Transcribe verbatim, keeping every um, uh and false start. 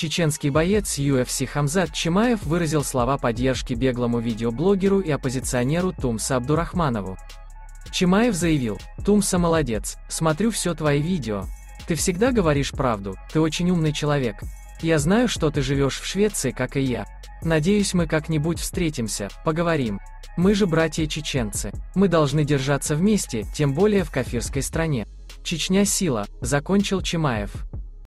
Чеченский боец ю эф си Хамзат Чимаев выразил слова поддержки беглому видеоблогеру и оппозиционеру Тумса Абдурахманову. Чимаев заявил: «Тумса молодец, смотрю все твои видео. Ты всегда говоришь правду, ты очень умный человек. Я знаю, что ты живешь в Швеции, как и я. Надеюсь, мы как-нибудь встретимся, поговорим. Мы же братья-чеченцы. Мы должны держаться вместе, тем более в кафирской стране. Чечня – сила», – закончил Чимаев.